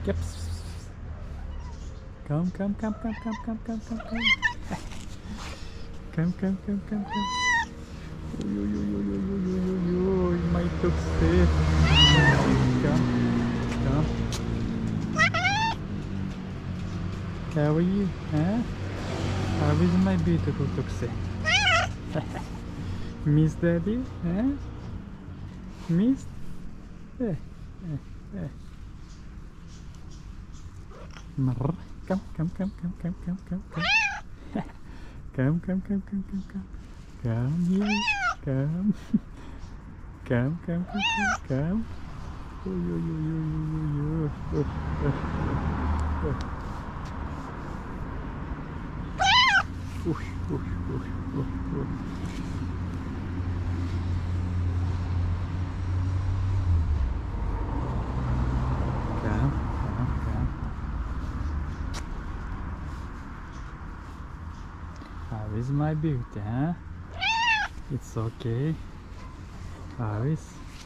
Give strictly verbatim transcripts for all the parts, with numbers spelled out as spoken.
Yep. Come, come, come, come, come, come, come, come, come. Come, come, come, come, come. Oi, oi, oi, oi, oi, oi, oi, oi, my Tuxie. Come, come. How are you, huh? How is my beautiful Tuxie? Miss Daddy, huh? Miss? Eh, eh, eh. Come, come, come, come, come, come, come, come. Come, come, come, come, come, come. Come here, come. Come, come, come, come, come. Oh, yo, yo, yo, yo, yo, yo. Oh, oh, oh, oh. Uy, uy, uy, uy, uy. Come, come, come. How is my beauty, huh? It's okay. How is?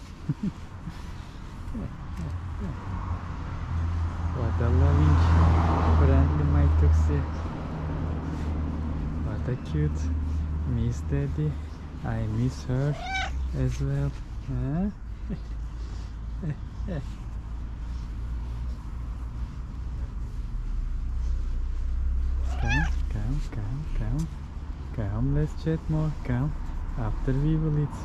What a loving, friendly my Tuxie. What a cute Miss Daddy. I miss her as well. Huh? Come, come, come, come. Come, let's chat more. Come. After we will eat.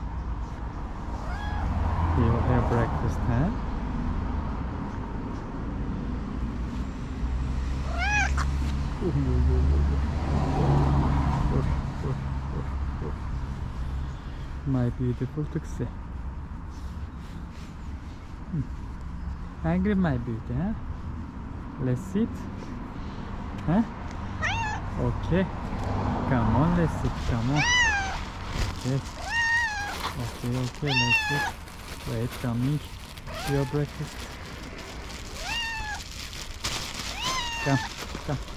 We will have breakfast, huh? My beautiful Tuxie. Hmm. Angry, my beauty, huh? Let's sit. Huh? Okay. Come on, let's sit. Come on. Okay. Okay, okay, let's sit. Wait, coming. Your breakfast. Come, come.